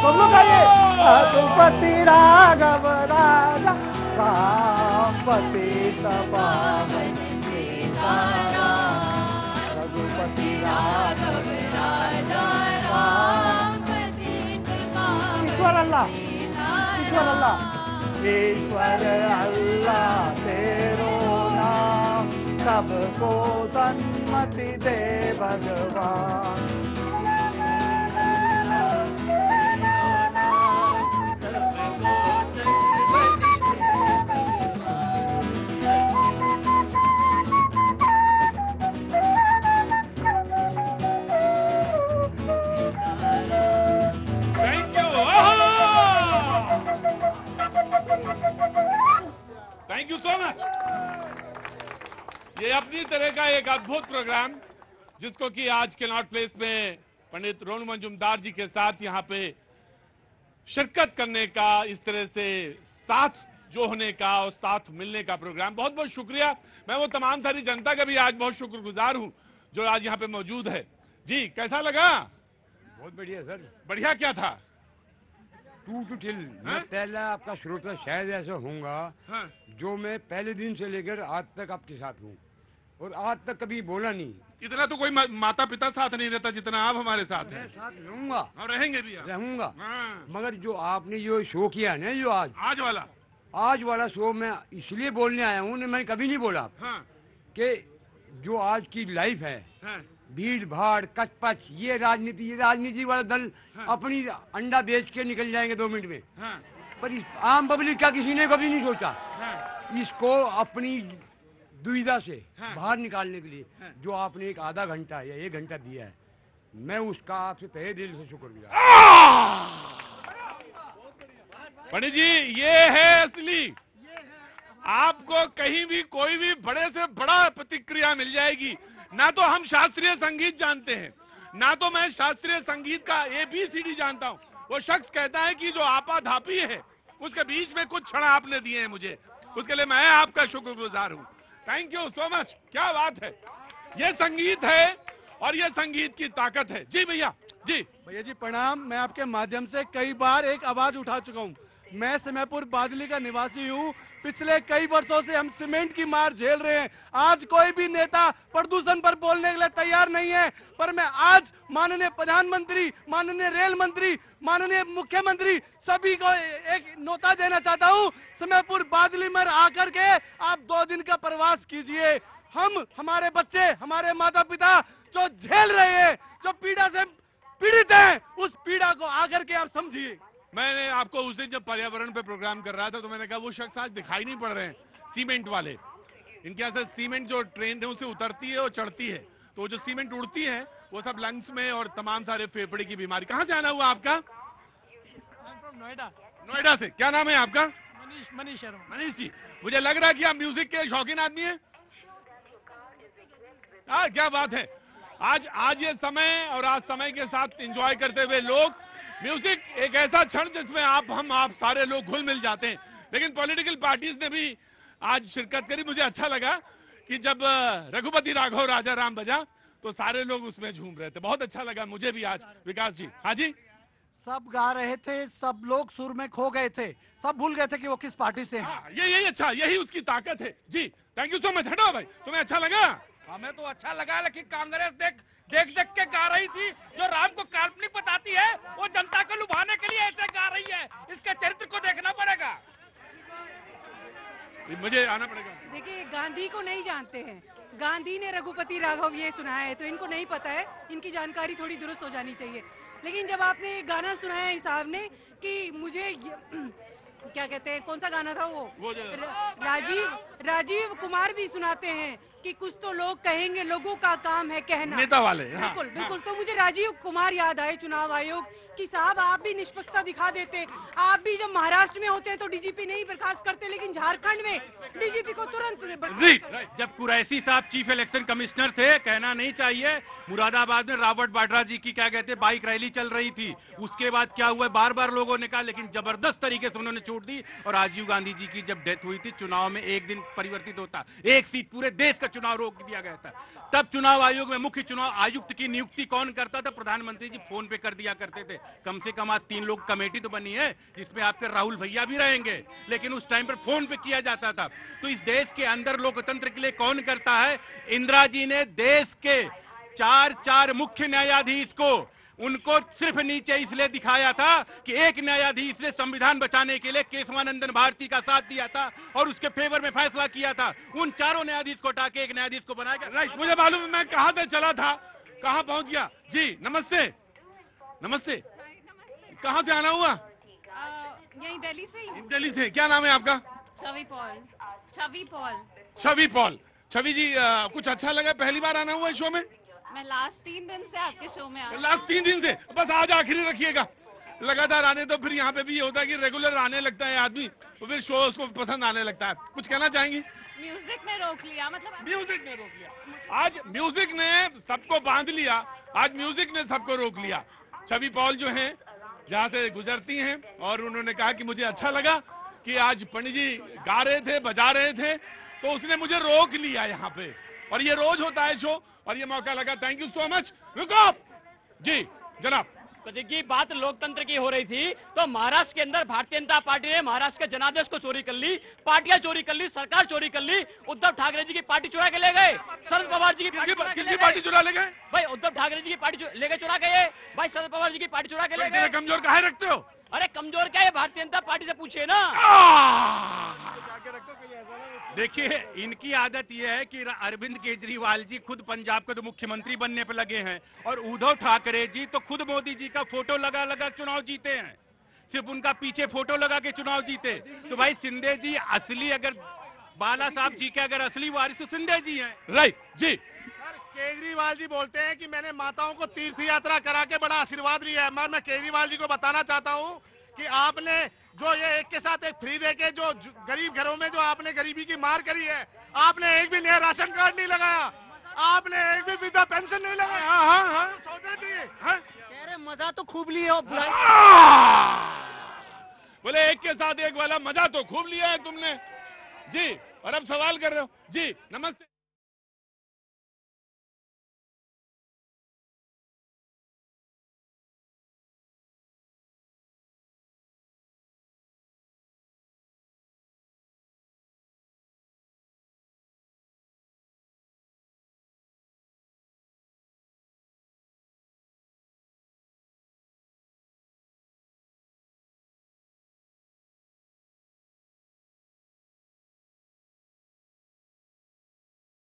सब लोग आइए। रघुपति राघव राजा राम पतित पावन सीताराम। रघुपति राघव राजा राम पतित पावन। ईश्वर अल्लाह, ईश्वर अल्लाह, ईश्वर अल्लाह तेरो नाम सबको सन्मति दे भगवान। Thank you so much. ये अपनी तरह का एक अद्भुत प्रोग्राम जिसको कि आज कनॉट प्लेस में पंडित रोहन मंजुमदार जी के साथ यहाँ पे शिरकत करने का, इस तरह से साथ जो होने का और साथ मिलने का प्रोग्राम, बहुत बहुत शुक्रिया। मैं वो तमाम सारी जनता का भी आज बहुत शुक्रगुजार हूँ जो आज यहाँ पे मौजूद है। जी कैसा लगा? बहुत बढ़िया सर। बढ़िया क्या था? टू टू टिल मैं पहला आपका श्रोता शायद ऐसा होऊंगा जो मैं पहले दिन से लेकर आज तक आपके साथ हूँ और आज तक कभी बोला नहीं। इतना तो कोई माता पिता साथ नहीं रहता जितना आप हमारे साथ हैं। साथ रहूंगा और रहेंगे भी आप। रहूंगा। मगर जो आपने जो शो किया ना, जो आज वाला शो मैं इसलिए बोलने आया हूँ, मैंने कभी नहीं बोला कि जो आज की लाइफ है, भीड़ भाड़ कचपच, ये राजनीति वाला दल अपनी अंडा बेच के निकल जाएंगे 2 मिनट में। पर इस आम पब्लिक का किसी ने कभी नहीं सोचा इसको अपनी दुविधा से बाहर निकालने के लिए जो आपने एक आधा घंटा या 1 घंटा दिया है, मैं उसका आपसे तहे दिल से शुक्रिया। पंडित जी ये है असली। आपको कहीं भी कोई भी बड़े से बड़ा प्रतिक्रिया मिल जाएगी। ना तो हम शास्त्रीय संगीत जानते हैं, ना तो मैं शास्त्रीय संगीत का ABCD जानता हूं। वो शख्स कहता है कि जो आपाधापी है उसके बीच में कुछ क्षण आपने दिए हैं मुझे, उसके लिए मैं आपका शुक्रगुजार हूं। Thank you so much. क्या बात है, ये संगीत है और ये संगीत की ताकत है। जी भैया। जी भैया जी प्रणाम। मैं आपके माध्यम से कई बार एक आवाज उठा चुका हूँ। मैं समयपुर बादली का निवासी हूँ। पिछले कई वर्षों से हम सीमेंट की मार झेल रहे हैं। आज कोई भी नेता प्रदूषण पर बोलने के लिए तैयार नहीं है, पर मैं आज माननीय प्रधानमंत्री, माननीय रेल मंत्री, माननीय मुख्यमंत्री सभी को एक न्योता देना चाहता हूँ। समयपुर बादली में आकर के आप 2 दिन का प्रवास कीजिए। हम, हमारे बच्चे, हमारे माता पिता जो झेल रहे हैं, जो पीड़ा से पीड़ित हैं, उस पीड़ा को आकर के आप समझिए। मैंने आपको उस दिन जब पर्यावरण पे प्रोग्राम कर रहा था तो मैंने कहा वो शख्स आज दिखाई नहीं पड़ रहे हैं, सीमेंट वाले। इनके यहाँ से सीमेंट जो ट्रेन से उतरती है और चढ़ती है, तो जो सीमेंट उड़ती है वो सब लंग्स में और तमाम सारे फेफड़े की बीमारी। कहाँ से आना हुआ आपका? नोएडा। नोएडा से। क्या नाम है आपका? मनीष शर्मा। मनीष जी, मुझे लग रहा है कि आप म्यूजिक के शौकीन आदमी हैं। क्या बात है। आज ये समय और आज समय के साथ एंजॉय करते हुए लोग, म्यूजिक एक ऐसा क्षण जिसमें आप सारे लोग घुल मिल जाते हैं। लेकिन पॉलिटिकल पार्टीज ने भी आज शिरकत करी। मुझे अच्छा लगा कि जब रघुपति राघव राजा राम बजा तो सारे लोग उसमें झूम रहे थे। बहुत अच्छा लगा मुझे भी आज। विकास जी। हाँ जी। सब गा रहे थे, सब लोग सुर में खो गए थे, सब भूल गए थे कि वो किस पार्टी से हैं। यही अच्छा, यही उसकी ताकत है। जी थैंक यू सो मच। हटो भाई, तुम्हें अच्छा लगा? हमें तो अच्छा लगा, लेकिन कांग्रेस देख के गा रही थी। जो राम को काल्पनिक बताती है वो जनता को लुभाने के लिए ऐसे गा रही है। इसके चरित्र को देखना पड़ेगा। मुझे आना पड़ेगा। देखिए गांधी को नहीं जानते हैं, गांधी ने रघुपति राघव ये सुनाया है तो इनको नहीं पता है, इनकी जानकारी थोड़ी दुरुस्त हो जानी चाहिए। लेकिन जब आपने गाना सुनाया इस साहब ने कि मुझे क्या कहते हैं, कौन सा गाना था वो राजीव कुमार भी सुनाते हैं कि कुछ तो लोग कहेंगे, लोगों का काम है कहना। नेता वाले। बिल्कुल बिल्कुल। तो मुझे राजीव कुमार याद आए, चुनाव आयोग कि साहब आप भी निष्पक्षता दिखा देते। आप भी जब महाराष्ट्र में होते हैं तो डीजीपी नहीं बर्खास्त करते, लेकिन झारखंड में डीजीपी को तुरंत। जब कुरैशी साहब चीफ इलेक्शन कमिश्नर थे, कहना नहीं चाहिए, मुरादाबाद में रॉबर्ट वाड्रा जी की क्या कहते बाइक रैली चल रही थी। उसके बाद क्या हुआ, बार बार लोगों ने कहा, लेकिन जबरदस्त तरीके से उन्होंने छूट दी। और राजीव गांधी जी की जब डेथ हुई थी, चुनाव में 1 दिन परिवर्तित होता, 1 सीट पूरे देश का चुनाव रोक दिया गया था। तब चुनाव आयोग में मुख्य चुनाव आयुक्त की नियुक्ति कौन करता था? प्रधानमंत्री जी फोन पे कर दिया करते थे। कम से कम आज 3 लोग कमेटी तो बनी है जिसमें आपके राहुल भैया भी रहेंगे, लेकिन उस टाइम पर फोन पे किया जाता था। तो इस देश के अंदर लोकतंत्र के लिए कौन करता है? इंदिरा जी ने देश के 4 मुख्य न्यायाधीश को, उनको सिर्फ नीचे इसलिए दिखाया था कि एक न्यायाधीश ने संविधान बचाने के लिए केशवानंदन भारती का साथ दिया था और उसके फेवर में फैसला किया था। उन 4 न्यायाधीश को हटा के एक न्यायाधीश को बनाया गया। राइट, मुझे मालूम है मैं कहां से चला था, कहां पहुंच गया। जी नमस्ते। नमस्ते, कहां से आना हुआ? यही दिल्ली से ही। दिल्ली से। क्या नाम है आपका? छवि पॉल। छवि पॉल। छवि पॉल। छवि जी, कुछ अच्छा लगा? पहली बार आना हुआ है शो में? मैं लास्ट 3 दिन से आपके शो में आ रही हूँ। लास्ट 3 दिन से? बस आज आखिरी रखिएगा, लगातार आने तो फिर यहाँ पे भी ये होता है कि रेगुलर आने लगता है आदमी, तो फिर शो उसको पसंद आने लगता है। कुछ कहना चाहेंगी? म्यूजिक ने रोक लिया, मतलब म्यूजिक ने रोक लिया। आज म्यूजिक ने सबको बांध लिया, आज म्यूजिक ने सबको रोक लिया। छवि पॉल जो हैं जहाँ से गुजरती हैं और उन्होंने कहा कि मुझे अच्छा लगा कि आज पंडित जी गा रहे थे, बजा रहे थे, तो उसने मुझे रोक लिया यहाँ पे। और ये रोज होता है शो और ये मौका लगा। Thank you so much. रुको जी जनाब। प्रतीक जी, बात लोकतंत्र की हो रही थी, तो महाराष्ट्र के अंदर भारतीय जनता पार्टी ने महाराष्ट्र के जनादेश को चोरी कर ली, पार्टियां चोरी कर ली, सरकार चोरी कर ली। उद्धव ठाकरे जी की पार्टी चुरा के ले गए, शरद पवार जी की पार्टी किसकी पार्टी चुरा ले गए? भाई उद्धव ठाकरे जी की पार्टी लेके चुरा गए, भाई शरद पवार जी की पार्टी चुरा के ले गए। कमजोर काहे रखते हो? अरे कमजोर क्या है, भारतीय जनता पार्टी से पूछिए ना। देखिए, इनकी आदत यह है कि अरविंद केजरीवाल जी खुद पंजाब के तो मुख्यमंत्री बनने पर लगे हैं और उद्धव ठाकरे जी तो खुद मोदी जी का फोटो लगा लगा चुनाव जीते हैं, सिर्फ उनका पीछे फोटो लगा के चुनाव जीते। तो भाई शिंदे जी असली, अगर बाला साहब जी के अगर असली वारिस तो शिंदे जी हैं। राइट जी। सर, केजरीवाल जी बोलते हैं कि मैंने माताओं को तीर्थ यात्रा करा के बड़ा आशीर्वाद लिया है। मैं केजरीवाल जी को बताना चाहता हूं कि आपने जो ये एक के साथ एक फ्री देके जो गरीब घरों में जो आपने गरीबी की मार करी है, आपने एक भी नया राशन कार्ड नहीं लगाया, आपने एक भी वृद्धा पेंशन नहीं लगाया। हाँ। कह रहे मजा तो खूब लिया, बोले एक के साथ एक वाला मजा तो खूब लिया है तुमने जी। और अब सवाल कर रहे हो जी। नमस्ते।